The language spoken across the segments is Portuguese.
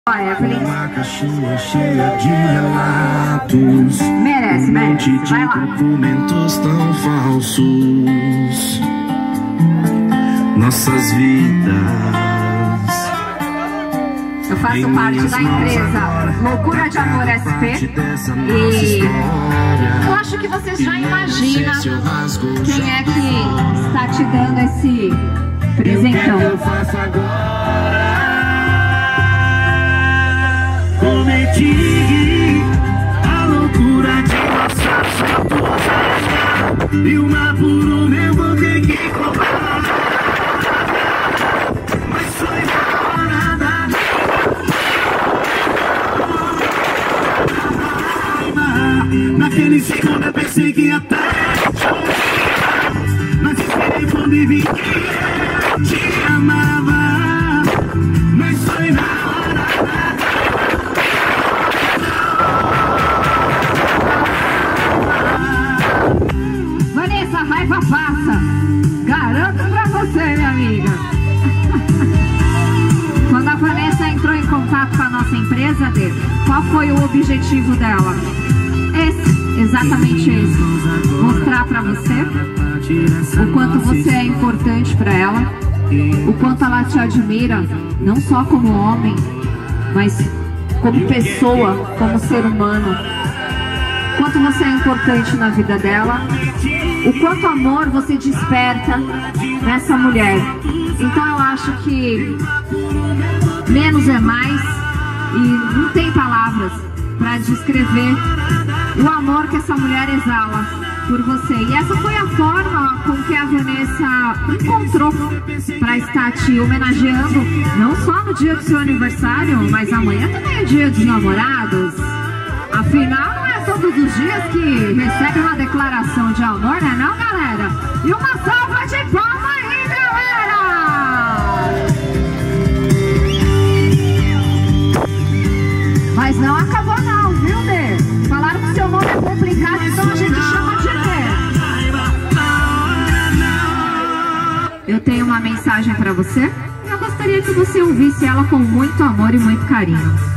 Uma caixinha cheia de relatos. Merece. Vai lá. Documentos tão falsos. Nossas vidas. Eu faço parte da empresa Loucura de Amor SP. E eu acho que você já imagina quem é que está te dando esse presentão. Cometi a loucura de passar fotos e uma por uma eu vou ter que cobrar. Mas foi nada. Naquele segundo eu pensei que até mas esperei quando vi que te amava. Mas foi na hora. A raiva passa, garanto pra você, minha amiga. Quando a Vanessa entrou em contato com a nossa empresa, Dê, qual foi o objetivo dela? Exatamente esse. Mostrar pra você o quanto você é importante pra ela, o quanto ela te admira, não só como homem, mas como pessoa, como ser humano. O quanto você é importante na vida dela, o quanto amor você desperta nessa mulher. Então eu acho que menos é mais e não tem palavras para descrever o amor que essa mulher exala por você. E essa foi a forma com que a Vanessa encontrou para estar te homenageando, não só no dia do seu aniversário, mas amanhã também é dia dos namorados. Afinal, não é todos os dias que recebe uma declaração de amor, né não, galera? E uma salva de palmas aí, galera! Mas não acabou não, viu, Dê? Falaram que seu nome é complicado, então a gente chama de Dê. Eu tenho uma mensagem pra você. Eu gostaria que você ouvisse ela com muito amor e muito carinho.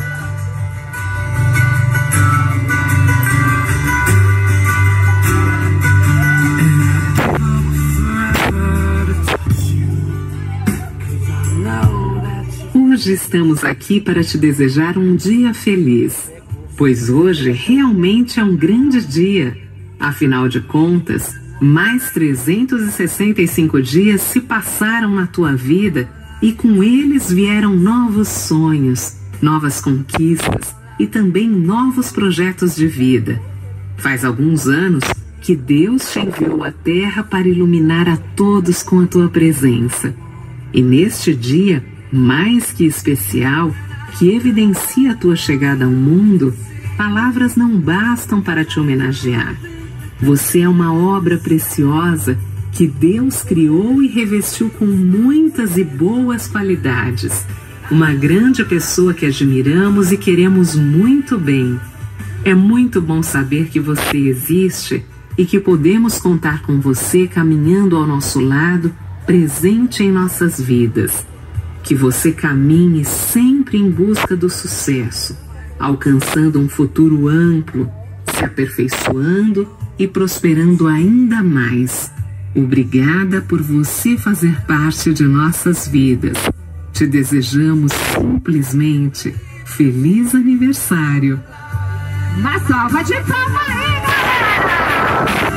Hoje estamos aqui para te desejar um dia feliz, pois hoje realmente é um grande dia. Afinal de contas, mais 365 dias se passaram na tua vida e com eles vieram novos sonhos, novas conquistas e também novos projetos de vida. Faz alguns anos que Deus te enviou à Terra para iluminar a todos com a tua presença. E neste dia, mais que especial, que evidencia a tua chegada ao mundo, palavras não bastam para te homenagear. Você é uma obra preciosa que Deus criou e revestiu com muitas e boas qualidades. Uma grande pessoa que admiramos e queremos muito bem. É muito bom saber que você existe e que podemos contar com você caminhando ao nosso lado, presente em nossas vidas. Que você caminhe sempre em busca do sucesso, alcançando um futuro amplo, se aperfeiçoando e prosperando ainda mais. Obrigada por você fazer parte de nossas vidas. Te desejamos simplesmente feliz aniversário. Uma salva de palmas aí, galera!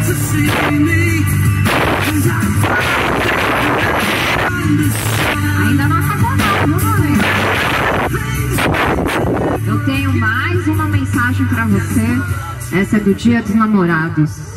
Ainda não acabou não, viu, eu tenho mais uma mensagem pra você. Essa é do Dia dos Namorados.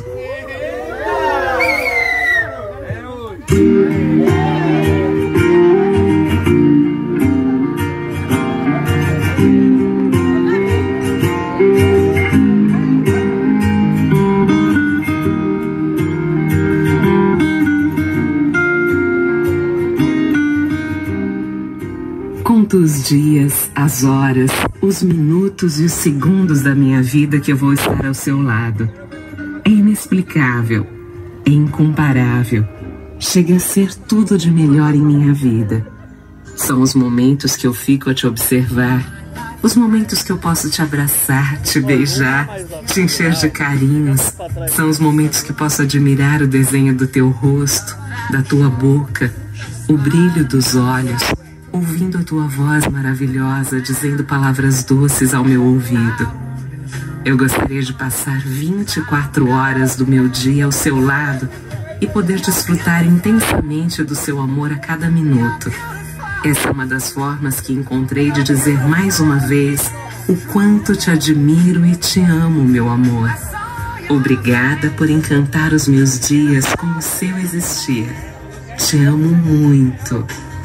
Conto os dias, as horas, os minutos e os segundos da minha vida que eu vou estar ao seu lado. É inexplicável, é incomparável. Chega a ser tudo de melhor em minha vida. São os momentos que eu fico a te observar, os momentos que eu posso te abraçar, te beijar, te encher de carinhos. São os momentos que posso admirar o desenho do teu rosto, da tua boca, o brilho dos olhos, ouvindo a tua voz maravilhosa, dizendo palavras doces ao meu ouvido. Eu gostaria de passar 24 horas do meu dia ao seu lado e poder desfrutar intensamente do seu amor a cada minuto. Essa é uma das formas que encontrei de dizer mais uma vez o quanto te admiro e te amo, meu amor. Obrigada por encantar os meus dias com o seu existir. Te amo muito.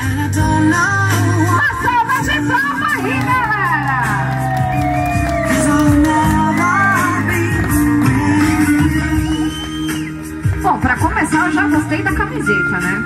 Uma salva de palmas aí, galera! Bom, pra começar, eu já gostei da camiseta, né?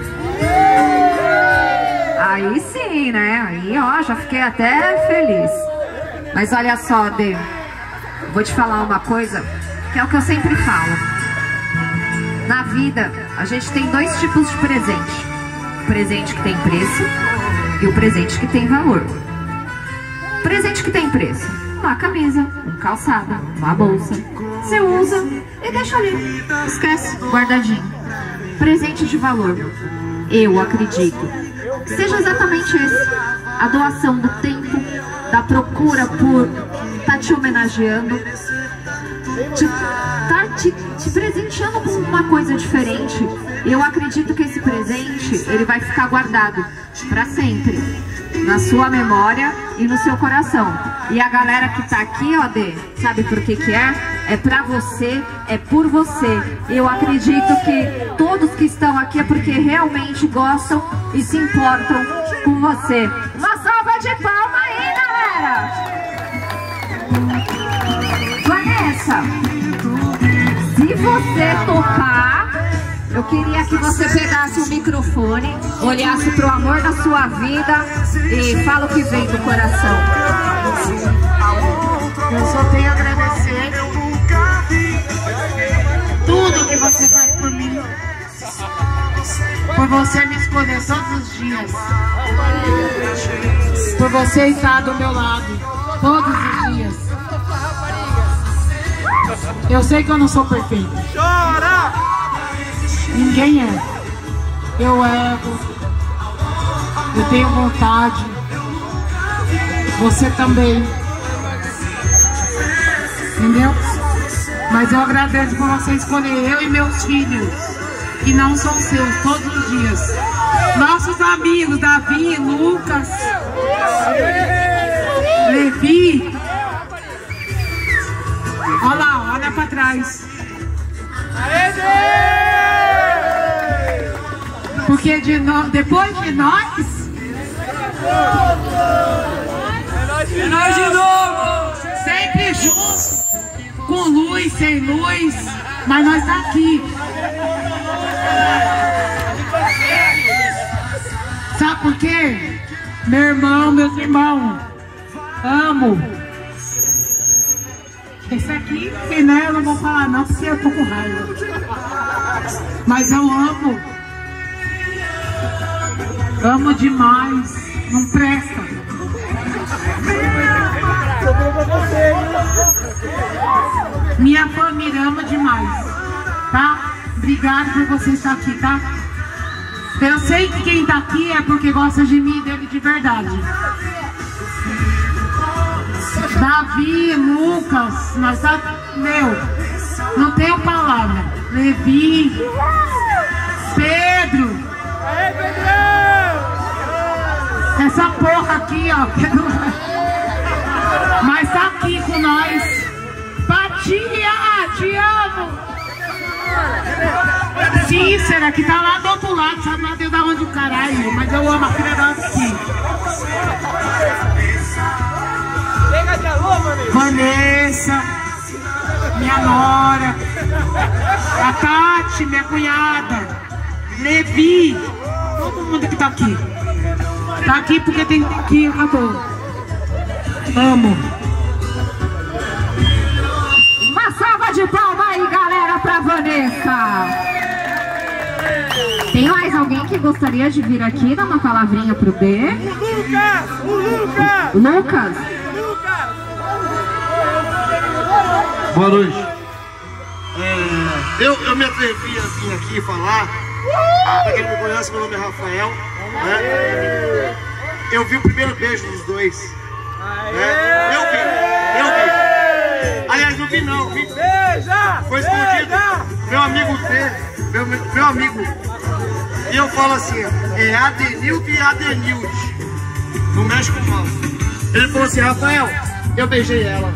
Aí sim, né? Aí, ó, já fiquei até feliz. Mas olha só, Dê, vou te falar uma coisa, que é o que eu sempre falo. Na vida, a gente tem dois tipos de presente. O presente que tem preço e o presente que tem valor. Presente que tem preço: uma camisa, um calçado, uma bolsa. Você usa e deixa ali, esquece, guardadinho. Presente de valor, eu acredito que seja exatamente esse: a doação do tempo, da procura por estar te homenageando, te presenteando com uma coisa diferente. Eu acredito que esse presente, ele vai ficar guardado para sempre na sua memória e no seu coração. E a galera que tá aqui, ó, Dê, sabe por que que é? É pra você, é por você. Eu acredito que todos que estão aqui é porque realmente gostam e se importam com você. Uma salva de palmas aí, galera! Vanessa, se você topar, eu queria que você pegasse o microfone, olhasse pro amor da sua vida e fala o que vem do coração. Eu só tenho a agradecer tudo que você faz por mim, por você me escolher todos os dias, por você estar do meu lado todos os dias. Eu sei que eu não sou perfeito. Ninguém é. Eu erro. Eu tenho vontade. Você também. Entendeu? Mas eu agradeço por você escolher eu e meus filhos, que não são seus, todos os dias. Nossos amigos, Davi, Lucas, Levi. Olha lá, olha pra trás. Porque depois de nós, é nós de novo. Sempre juntos, com luz, sem luz, mas nós tá aqui. Sabe por quê? Meu irmão, meus irmãos, amo. Esse aqui, né, eu não vou falar não, porque eu tô com raiva. Mas eu amo. Amo demais. Não presta. Minha família ama demais, tá? Obrigado por você estar aqui, tá? Eu sei que quem tá aqui é porque gosta de mim e dele de verdade. Davi, Lucas, nós tá... Meu, não tenho palavra. Levi, Pedro. Essa porra aqui, ó. Mas tá aqui com nós. Patinha, te amo. Cícera, que tá lá do outro lado, sabe lá Deus da onde o caralho. Mas eu amo a filha dela aqui. Vanessa, minha nora, a Tati, minha cunhada, Levi, todo mundo que tá aqui. Tá aqui porque tem que aqui, acabou. Amo. Uma salva de palmas aí, galera, pra Vanessa. Tem mais alguém que gostaria de vir aqui dar uma palavrinha pro D? O Lucas! Lucas? Boa noite. Eu me atrevi a vir aqui falar. Pra quem não me conhece, meu nome é Rafael. Né? Eu vi o primeiro beijo dos dois. Né? Eu vi. Aliás, não vi não. Foi escondido. Meu amigo D, meu amigo. E eu falo assim, é Adenildo e Adenilde. No México mal. Ele falou assim, Rafael, eu beijei ela.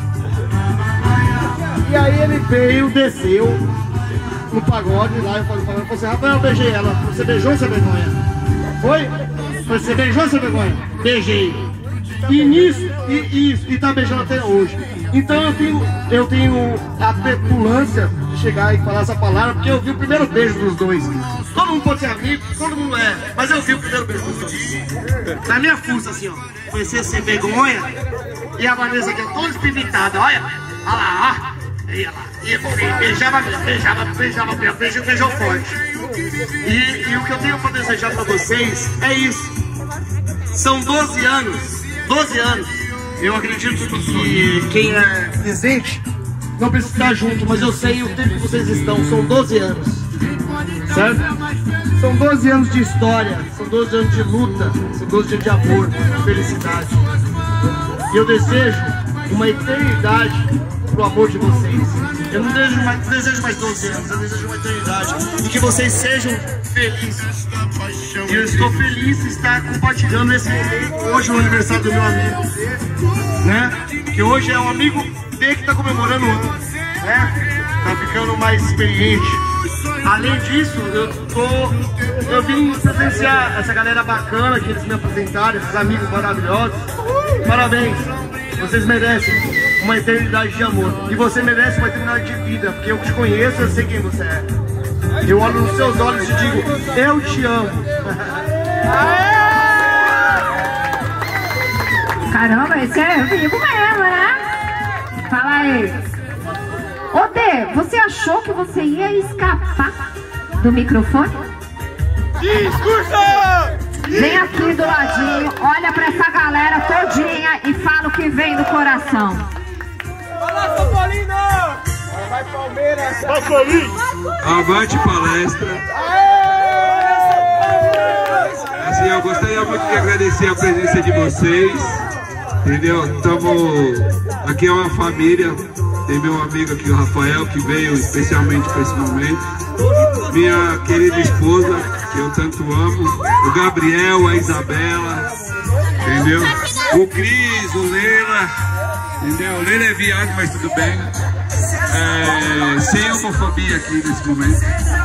E aí ele veio, desceu no pagode lá, eu falei assim, Rafael, eu beijei ela. Você beijou, seu vergonha? Foi? Você beijou, seu vergonha? Beijei. E nisso, e tá beijando até hoje. Então eu tenho a petulância de chegar e falar essa palavra, porque eu vi o primeiro beijo dos dois. Todo mundo pode ser amigo, todo mundo é, mas eu vi o primeiro beijo dos dois. Na minha fuça, assim, ó, comecei sem vergonha, e a Vanessa aqui é toda espivitada, olha lá, ó. E beijou forte. E o que eu tenho para desejar para vocês é isso. São 12 anos. 12 anos. Eu acredito que quem é presente não precisa estar junto, mas eu sei o tempo que vocês estão. São 12 anos. Certo? São 12 anos de história. São 12 anos de luta. São 12 anos de amor, de felicidade. E eu desejo uma eternidade pro amor de vocês. Eu não desejo mais 12 anos, eu desejo uma eternidade. E que vocês sejam felizes. E eu estou feliz de estar compartilhando esse momento hoje, no aniversário do meu amigo, né? Que hoje é um amigo dele que está comemorando anos, né? Tá ficando mais experiente. Além disso, eu vim presenciar essa galera bacana que eles me apresentaram, esses amigos maravilhosos. Parabéns, vocês merecem uma eternidade de amor. E você merece uma eternidade de vida, porque eu te conheço, eu sei quem você é. Eu olho nos seus olhos e digo, eu te amo. Caramba, esse é vivo mesmo, né? Fala aí. Ô Dê, você achou que você ia escapar do microfone? Discurso! Vem aqui do ladinho, olha pra essa galera todinha e fala o que vem do coração. Fala, São Paulino! Vai, Palmeiras! Vai, Corinthians! Avante palestra! Assim, eu gostaria muito de agradecer a presença de vocês, entendeu? Aqui é uma família, tem meu amigo aqui, o Rafael, que veio especialmente para esse momento, minha querida esposa, que eu tanto amo, o Gabriel, a Isabela, entendeu? O Cris, o Leila, entendeu? O Leila é viado, mas tudo bem. Sem homofobia aqui nesse momento.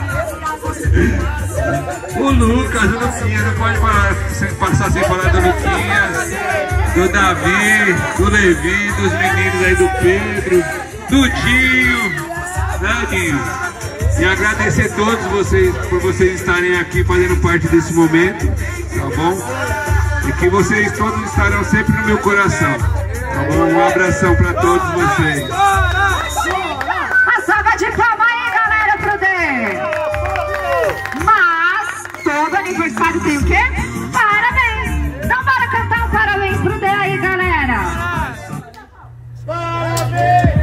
O Lucas, o Luquinhas, não pode passar sem falar do Luquinhas, do Davi, do Levi, dos meninos aí do Pedro, do Dinho, né, Dinho? E agradecer a todos vocês por vocês estarem aqui fazendo parte desse momento, tá bom? E que vocês todos estarão sempre no meu coração, tá bom? Um abração para todos vocês. Uma salva de palmas aí, galera, pro D. Mas todo aniversário tem o quê? Parabéns! Então bora cantar um parabéns pro D aí, galera. Parabéns!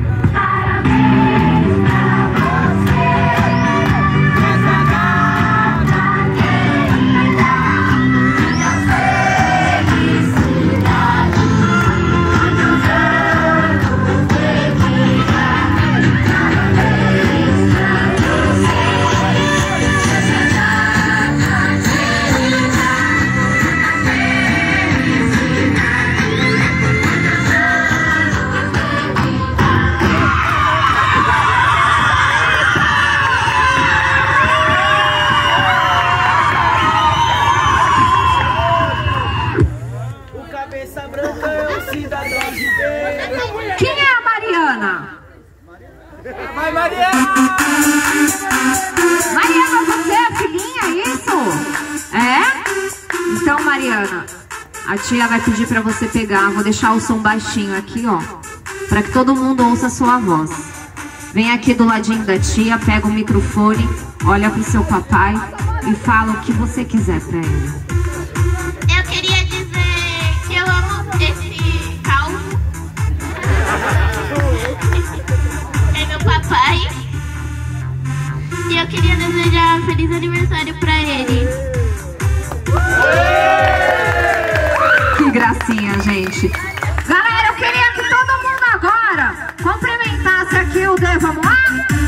Quem é a Mariana? Vai, Mariana! Mariana, você é a filhinha, isso? É? Então, Mariana, a tia vai pedir pra você pegar, vou deixar o som baixinho aqui, ó, pra que todo mundo ouça a sua voz. Vem aqui do ladinho da tia, pega o microfone, olha pro seu papai e fala o que você quiser pra ele. Eu queria dizer que eu amo esse calvo. É meu papai. E eu queria desejar feliz aniversário pra ele. Que gracinha, gente. Galera, eu queria que todo mundo agora cumprimentasse aqui o Dê. Vamos lá?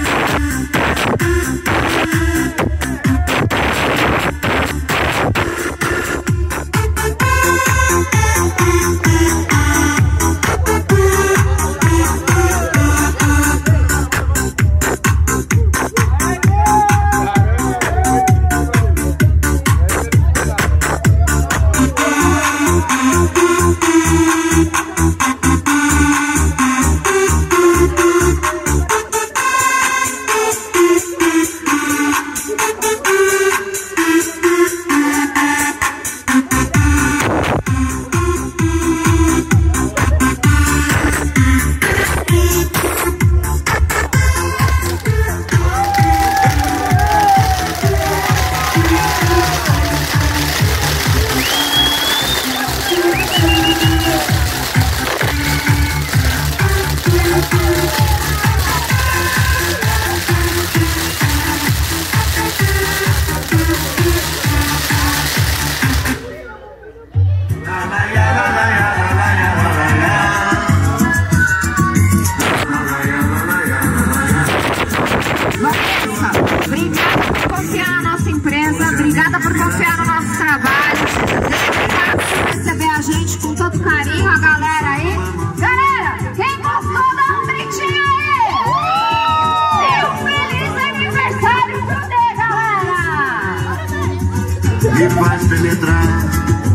Obrigada por confiar no nosso trabalho. Obrigada por receber a gente com todo carinho, a galera aí. Galera, quem gostou, dá um gritinho aí! E um feliz aniversário pro Dê, galera! Me faz penetrar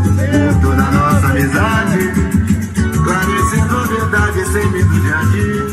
toda a nossa amizade, esclarecendo a verdade sem medo de agir.